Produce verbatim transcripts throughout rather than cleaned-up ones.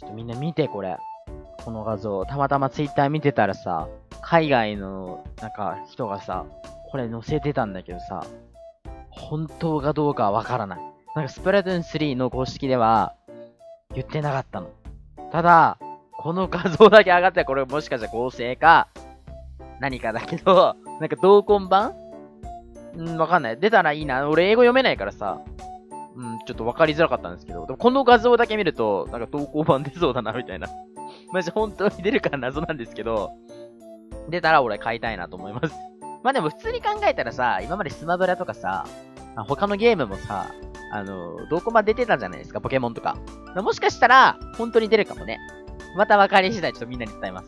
ちょっとみんな見てこれ。この画像。たまたまツイッター見てたらさ、海外のなんか人がさ、これ載せてたんだけどさ、本当かどうかはわからない。なんかスプラトゥーンスリーの公式では言ってなかったの。ただ、この画像だけ上がったらこれもしかしたら合成か何かだけど、なんか同梱版うん、わかんない。出たらいいな。俺英語読めないからさ、うん、ちょっとわかりづらかったんですけど、でもこの画像だけ見ると、なんか同梱版出そうだな、みたいな。マジ本当に出るか謎なんですけど、出たら俺買いたいなと思います。まあでも普通に考えたらさ、今までスマブラとかさ、他のゲームもさ、あの、同梱版出てたじゃないですか、ポケモンとか。もしかしたら、本当に出るかもね。また分かり次第ちょっとみんなに伝えます。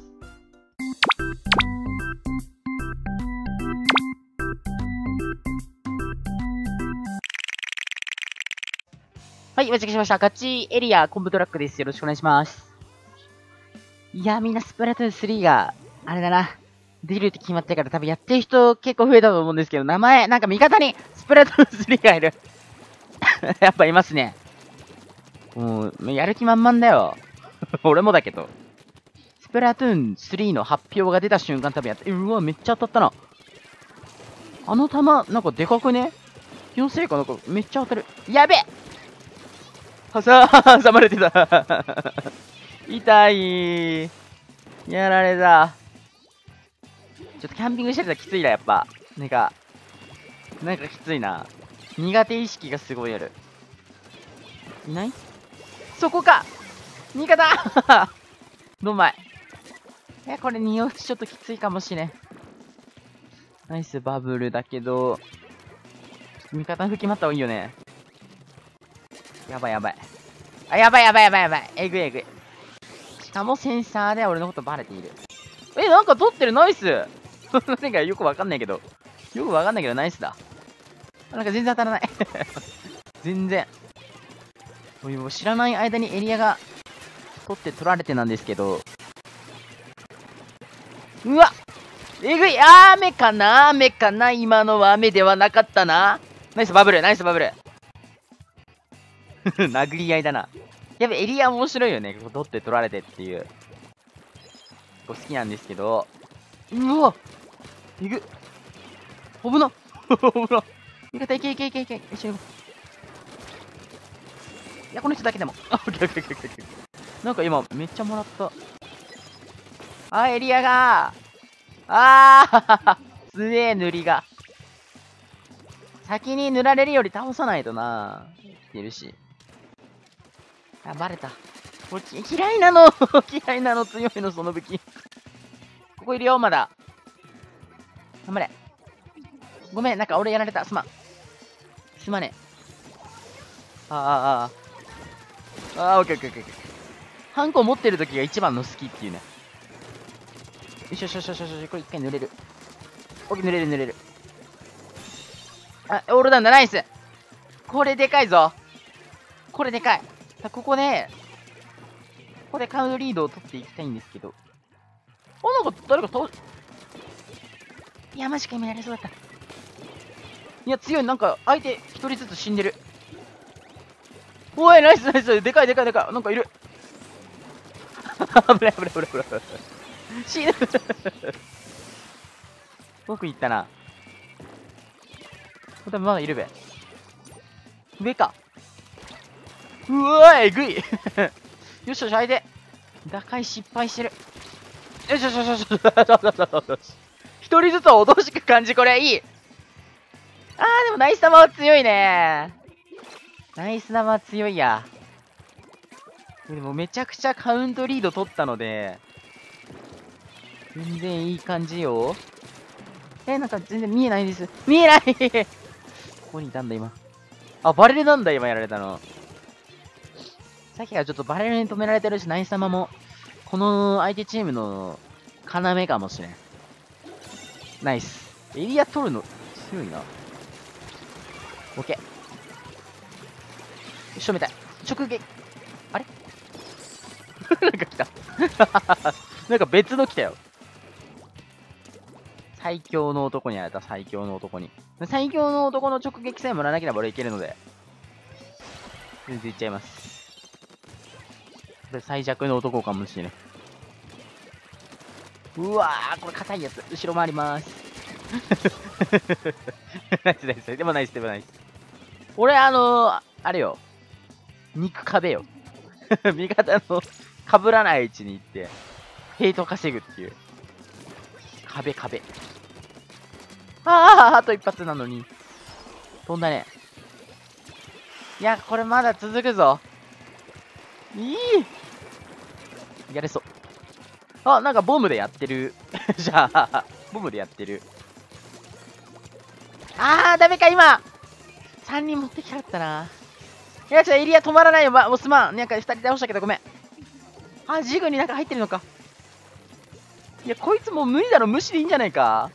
はい、お待ちしました。ガチエリアコンボトラックです。よろしくお願いします。いや、みんなスプラトゥーンスリーが、あれだな。出るって決まってから多分やってる人結構増えたと思うんですけど、名前、なんか味方にスプラトゥーンスリーがいる。やっぱいますね。もう、やる気満々だよ。俺もだけど。スプラトゥーンスリーの発表が出た瞬間多分やって、うわ、めっちゃ当たったな。あの弾、なんかでかくね？気のせいかなんかめっちゃ当たる。やべえ！はさ、挟まれてた。痛い。やられた。ちょっとキャンピングしてたらきついな、やっぱ。なんか、なんかきついな。苦手意識がすごいある。いない？そこか！味方どんまい。え、これに往復ちょっときついかもしれん。ナイスバブルだけど、味方吹き回った方がいいよね。やばいやばい。あ、やばいやばいやばいやばい。えぐいえぐい。しかもセンサーで俺のことバレている。え、なんか取ってる、ナイスなんかよくわかんないけど。よくわかんないけどナイスだ。なんか全然当たらない。全然。もう知らない間にエリアが取って取られてなんですけど。うわえぐい、雨かな雨かな今のは雨ではなかったな。ナイスバブル、ナイスバブル。殴り合いだな。やべ、エリア面白いよね。取って取られてっていう。好きなんですけど。うわえぐっ。危な危な。味方いけいけいけいけ。一緒に行こう。いや、この人だけでも。あ、オッケーオッケーオッケーオッケー。なんか今、めっちゃもらった。あ、エリアがあーすげえ塗りが。先に塗られるより倒さないとな。来てるし。あ、バレた。これ嫌いなの嫌いなの強いの、その武器。ここいるよ、まだ。頑張れ。ごめん、なんか俺やられた。すまん。すまねえ。ああ、ああ、ああ、オッケーオッケーオッケー。ハンコ持ってる時が一番の好きっていうね。よしよしよしよしよし、これ一回濡れる。オッケー、濡れる濡れる。あ、オールダウンだ、ナイス。これでかいぞ。これでかい。ここで、ここでカウントリードを取っていきたいんですけど。あ、なんか誰か倒し、いや、マジか、今やれそうだった。いや、強い、なんか相手一人ずつ死んでる。おい、ナイスナイス、でかいでかいでかい、なんかいる。危ない危ない危ない危ない。死ぬ。僕行ったな。多分まだいるべ。上か。うわー、えぐい。よしよし、相手。打開失敗してる。よしよしよしよしよしよし。一人ずつ脅しく感じ、これいい。あー、でもナイス玉は強いね。ナイス玉は強いや。でもめちゃくちゃカウントリード取ったので、全然いい感じよ。え、なんか全然見えないです。見えないここにいたんだ、今。あ、バレルなんだ、今やられたの。さっきからちょっとバレルに止められてるし、ナイス玉も、この相手チームの要かもしれん。ナイス。エリア取るの強いな。オッケー。仕留めたい。直撃。あれなんか来た。なんか別の来たよ。最強の男に会えた、最強の男に。最強の男の直撃さえもらわなければ俺いけるので。全然いっちゃいます。 れ最弱の男かもしれない。うわー、これ硬いやつ。後ろ回ります。ナイスナイス。でもナイス、でもナイス。俺、あのー、あれよ。肉壁よ。味方の被らない位置に行って、ヘイト稼ぐっていう。壁、壁。ああ、あと一発なのに。飛んだね。いや、これまだ続くぞ。いいやれそう。あ、なんかボムでやってる。じゃあ、ボムでやってる。あー、ダメか、今。さんにん持ってきたかったな。いや、ちょ、エリア止まらないよ。ま、もうすまん。なんかふたり倒したけどごめん。あ、ジグになんか入ってるのか。いや、こいつもう無理だろ。無視でいいんじゃないか。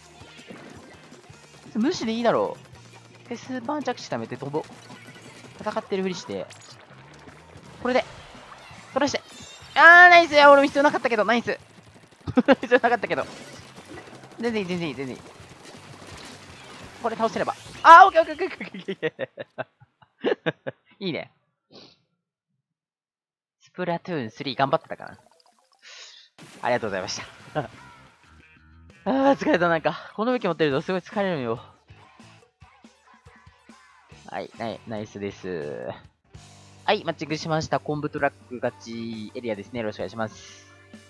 無視でいいだろう。で、スーパー着地貯めて飛ぼう。戦ってるふりして。これで。取らして。あー、ナイス。いや、俺も必要なかったけど、ナイス。必要なかったけど。全然いい、全然いい、全然いい。これ倒せれば。あー、オッケーオッケーオッケーオッケーオッケー。いいね。スプラトゥーンスリー頑張ってたかな。ありがとうございました。あー、疲れた、なんか。この武器持ってるとすごい疲れるよ。はい、ナイナイスです。はい、マッチングしました。コンブトラック勝ちエリアですね。よろしくお願いします。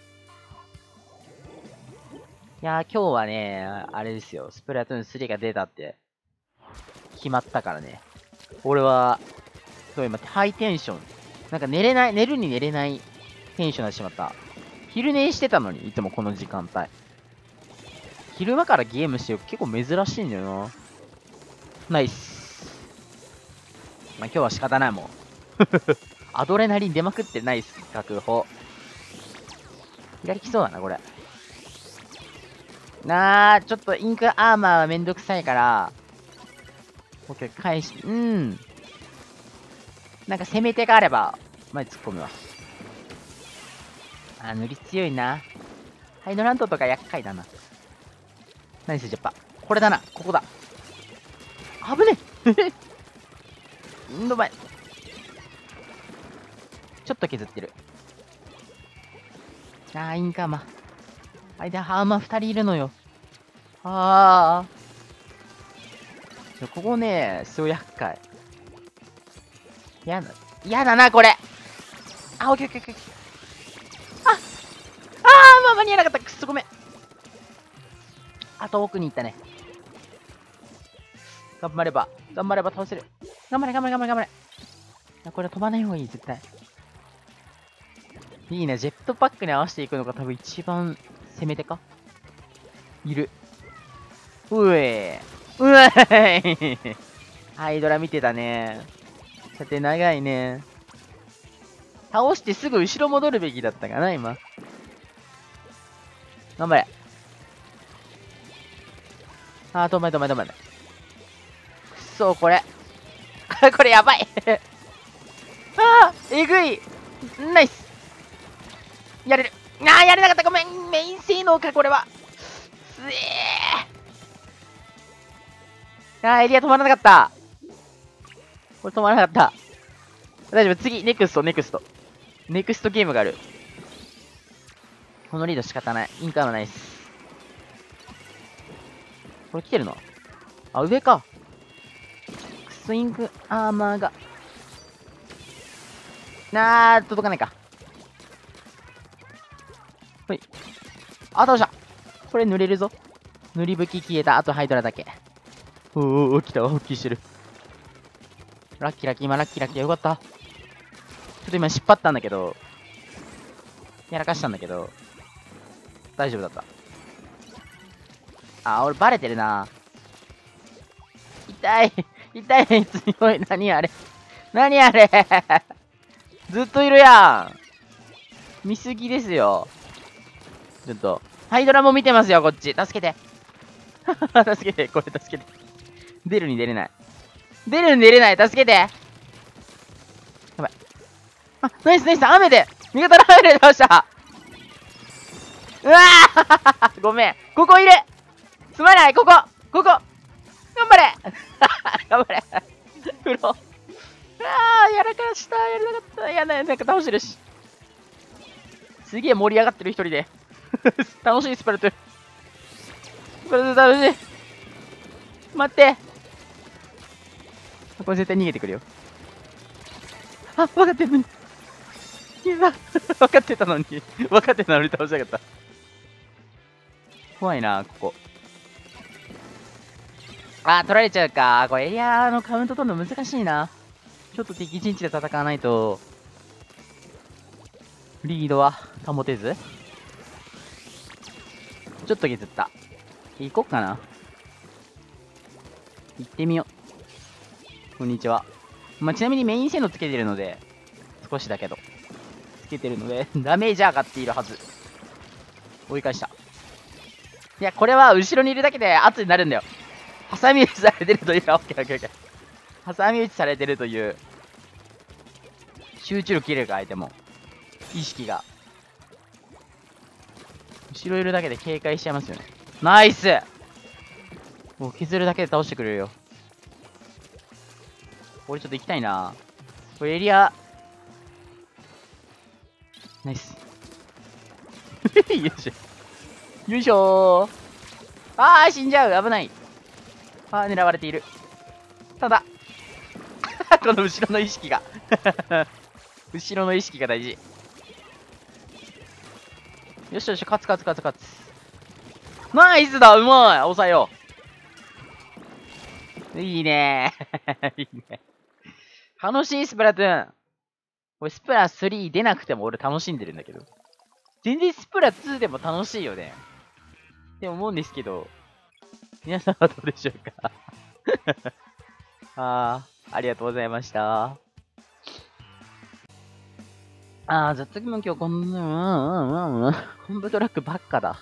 いやー、今日はね、あれですよ。スプラトゥーンスリーが出たって、決まったからね。俺は、そう今、ハイテンション。なんか寝れない、寝るに寝れないテンションになってしまった。昼寝してたのに、いつもこの時間帯。昼間からゲームしてる結構珍しいんだよな。ナイス。まあ、今日は仕方ないもん。アドレナリン出まくってナイス。確保。左来そうだな、これ。なあ、ちょっとインクアーマーはめんどくさいから、オッケー、返し、うん。なんか攻め手があれば、前突っ込むわ。あ、塗り強いな。ハイドラントとか厄介だな。ナイスジャッパ。これだな、ここだ。危ねえんど前。ちょっと削ってる。あー、インカーマー。あれでハーマー二人いるのよ。ああ。ここね、すごい厄介。やだ。やだな、これ。あ、オッケーオッケーオッケー。ああー、まあ、間に合わなかった。くっそ、ごめん。あと奥に行ったね。頑張れば、頑張れば倒せる。頑張れ、頑張れ、頑張れ、頑張れ。これ飛ばない方がいい、絶対。いいね、ジェットパックに合わせていくのが多分一番攻め手かいる。うえー。うえーハイドラ見てたね。さて、長いね。倒してすぐ後ろ戻るべきだったかな、今。頑張れ。あー、止め止め止め。くそ、これ。これやばい。あー、えぐい。ナイス。やれる。あー、やれなかった。ごめん。メイン性能か、これは。すえー。あー、エリア止まらなかった。これ止まらなかった。大丈夫。次、ネクスト、ネクスト。ネクストゲームがある。このリード仕方ない。インカーはないっす。これ来てるの？あ、上か。クソインクアーマーが。なー、届かないか。ほい。あ、倒した。これ塗れるぞ。塗り吹き消えた。あとハイドラだけ。おーおー、来た。大きいしてる。ラッキーラッキー、今ラッキーラッキー。よかった。ちょっと今引っ張ったんだけど、やらかしたんだけど、大丈夫だった。あ、俺バレてるな。痛い。痛い。強い。何あれ。何あれ。ずっといるやん。見すぎですよ。ちょっと。ハイドラも見てますよ、こっち。助けて。助けて。これ助けて。出るに出れない。出るに出れない。助けて。やばい。あ、ナイスナイス。雨で。味方の雨で倒した。うわーごめん。ここいる。すまない。ここ。ここ。頑張れ。頑張れ。プロ。あー、やらかした。やらなかった。やだ、なんか倒してるし。 すげえ盛り上がってる一人で。楽しいスプラトゥーン。スプラトゥーン楽しい。待って。これ絶対逃げてくるよ。あ、分かってるのに。いや、分かってたのに。分かってたのに倒しなかった。怖いな、ここ。あー、取られちゃうか。これエリアのカウント取るの難しいな。ちょっと敵陣地で戦わないと、リードは保てず。ちょっと削った。行こっかな。行ってみよう。こんにちは。まあ、ちなみにメイン性能つけてるので、少しだけど。つけてるので、ダメージ上がっているはず。追い返した。いや、これは後ろにいるだけで圧になるんだよ。挟み撃ちされてるという、オッケーオッケーオッケー。挟み撃ちされてるという、集中力切れるか、相手も。意識が。後ろいるだけで警戒しちゃいますよね。ナイス。もう削るだけで倒してくれるよ。これちょっと行きたいな。これエリア。ナイス。よいしょ。よいしょー。あー、死んじゃう。危ない。あー、狙われている。ただ、この後ろの意識が。後ろの意識が大事。よしよし、勝つ勝つ勝つ勝つ。ナイスだ、うまい。抑えよう。いいねいいね。楽しいスプラトゥーン。これスプラスリー出なくても俺楽しんでるんだけど。全然スプラツーでも楽しいよね。って思うんですけど、皆さんはどうでしょうかあー、ありがとうございました。あー、雑技も今日こんな、本部トラックばっかだ。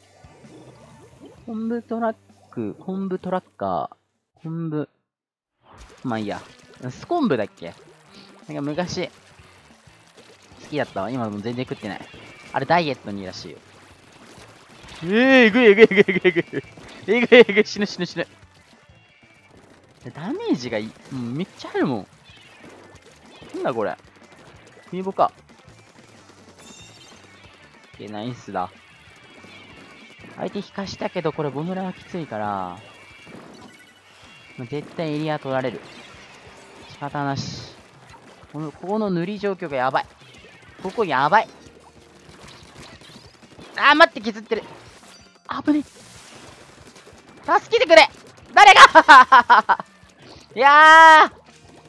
本部トラック、本部トラッカー、本部、まあいいや。スコンブだっけなんか昔、好きだったわ。今も全然食ってない。あれダイエットにいいらしいよ。えー、えぐいえぐいえぐいえぐいえぐい。えぐいえぐい、死ぬ死ぬ死ぬ。ダメージがいい、うん、めっちゃあるもん。なんだこれ。冬ボか。オッケー、ナイスだ。相手引かしたけど、これボムラはきついから、絶対エリア取られる。仕方なし。この、ここの塗り状況がやばい。ここやばい。あー、待って、削ってる。危ねえ。助けてくれ誰がいやー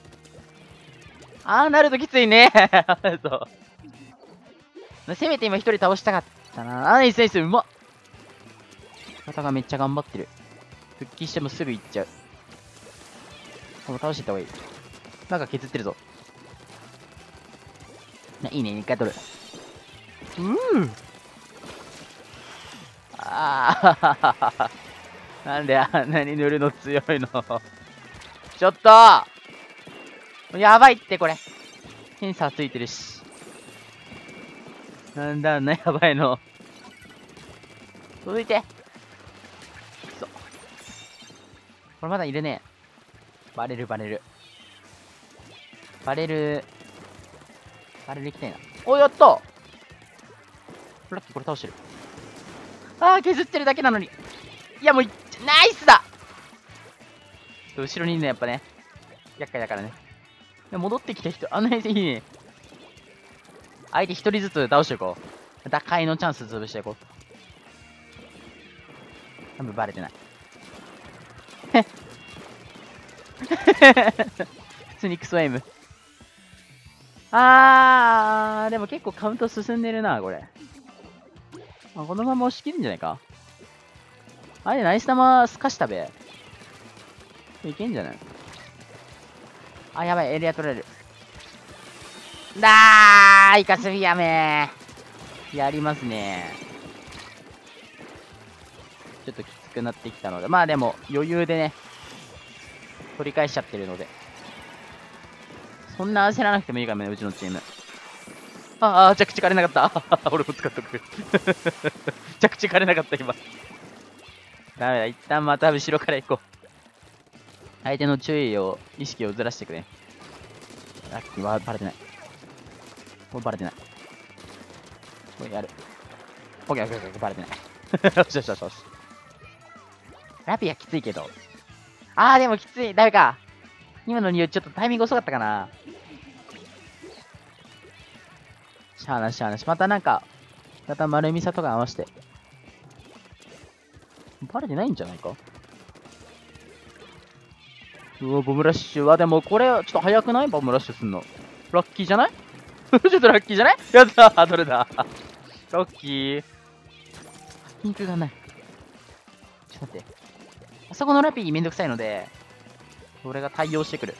ああなるときついねそう。せめて今一人倒したかったな。ナイスナイス、うまっ。方がめっちゃ頑張ってる。復帰してもすぐ行っちゃう。もう倒していった方がいい。なんか削ってるぞ。いいね、一回取る。うーああなんであんなに塗るの強いのちょっとやばいってこれ。センサーついてるし。なんだあんなやばいの。続いて。くそ。これまだいるね。バレるバレる。バレる。バレる行きたいな。お、やったラッキーこれ倒してる。ああ、削ってるだけなのに。いやもう、ナイスだ後ろにいるね、やっぱね。厄介だからね。戻ってきた人、あんなにいいね。相手一人ずつ倒していこう。打開のチャンス潰していこう。多分バレてない。普通にクソエイム。あー、でも結構カウント進んでるな、これ。あ、このまま押し切るんじゃないか。あれ、ナイス玉すかしたべ。いけんじゃない。あ、やばい、エリア取れる。だー、イカスミやめー。やりますね。ちょっときつくなってきたので。まあでも、余裕でね、取り返しちゃってるので。そんな焦らなくてもいいかもね、うちのチーム。ああ、着地枯れなかった。俺も使っとく。着地枯れなかった、今。ダメだ、一旦また後ろから行こう。相手の注意を、意識をずらしてくれ。ラッキーはバレてない。もうバレてない。 これやる。オッケーオッケーオッケー、バレてない。よしよしよしよし。ラピアきついけど。あー、でもきつい。ダメか。今のにちょっとタイミング遅かったかな。しゃあなししゃあなし。またなんか、また丸みさとか合わせて。バレてないんじゃないか。うわ、ボムラッシュは、でもこれ、ちょっと早くないボムラッシュすんの。ラッキーじゃないちょっとラッキーじゃないやったー、どれだラッキー。ピンクがない。ちょっと待って。あそこのラピーめんどくさいので、俺が対応してくる。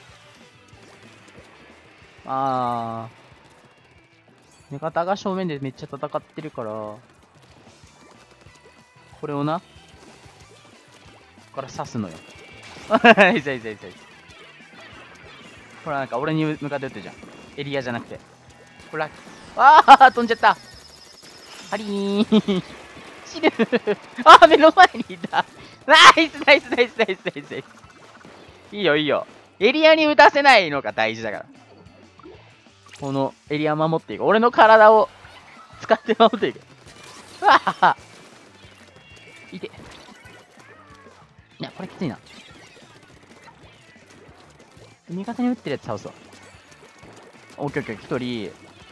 あー。味方が正面でめっちゃ戦ってるから、これをな、ここから刺すのよ。いざいざいざいざ。ほら、なんか俺に向かって撃ってるじゃん。エリアじゃなくて。ほら、ああ飛んじゃった。ハリーン。死ぬ。ああ目の前にいた。ナイスナイスナイスナイスナイスナイス。いいよいいよ。エリアに撃たせないのが大事だから。このエリア守っていく。俺の体を使って守っていく。うわはは。いて。いや、これきついな。味方に撃ってるやつ倒すわ。オッケーオッケー、一人。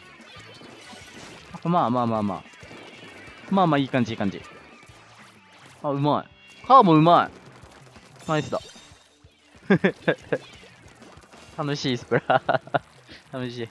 まあまあまあまあ。まあまあいい感じいい感じ。あ、うまい。カーもうまい。ナイスだ。楽しいスプラ。楽しい。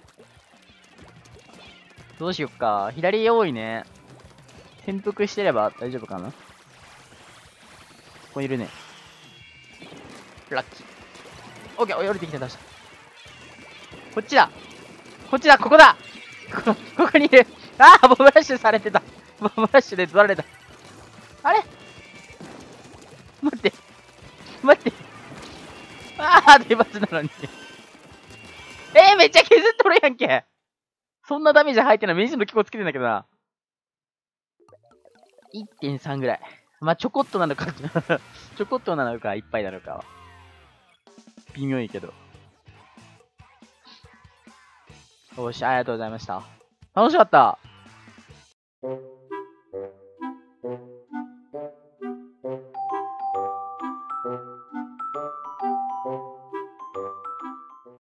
どうしよっか。左多いね。潜伏してれば大丈夫かな。ここいるね。ラッキー。オッケー、降りてきた、出した。こっちだ。こっちだ、ここだ。こ、ここにいる。ああ、ボムラッシュされてた。ボムラッシュで取られた。あれ待って。待って。ああ、出発なのに。えー、めっちゃ削っとるやんけ。そんなダメージ入ってない。メジの結構つけてんだけどな。いってんさん ぐらい。まあ、ちょこっとなのかちょこっとなのか、いっぱいなのかは。微妙いけど。よし、ありがとうございました。楽しかった。